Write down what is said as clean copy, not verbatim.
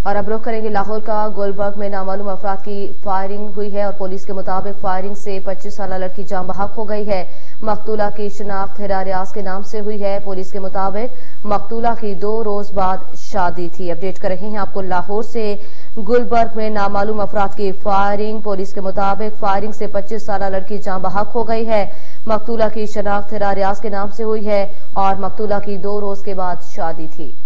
और अब रुख करेंगे लाहौर का। गुलबर्ग में नामालूम अफराद की फायरिंग हुई है और पुलिस के मुताबिक फायरिंग से 25 साल लड़की जान बहक हो गई है। मकतूला की शिनाख्त हिरा रियाज के नाम से हुई है। पुलिस के मुताबिक मकतूला की 2 रोज बाद शादी थी। अपडेट कर रहे हैं आपको लाहौर से। गुलबर्ग में नामालूम अफराद की फायरिंग। पुलिस के मुताबिक फायरिंग से 25 साल लड़की जान बहक हो गई है। मकतूला की शिनाख्त हिरा रियाज के नाम से हुई है और मकतूला की 2 रोज के बाद शादी थी।